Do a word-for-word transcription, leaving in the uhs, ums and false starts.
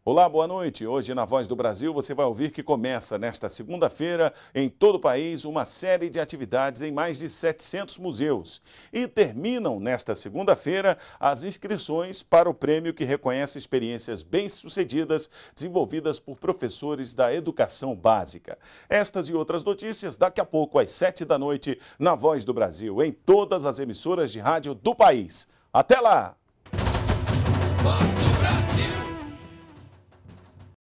Olá, boa noite. Hoje na Voz do Brasil você vai ouvir que começa nesta segunda-feira em todo o país uma série de atividades em mais de setecentos museus. E terminam nesta segunda-feira as inscrições para o prêmio que reconhece experiências bem-sucedidas desenvolvidas por professores da educação básica. Estas e outras notícias daqui a pouco às sete da noite na Voz do Brasil, em todas as emissoras de rádio do país. Até lá!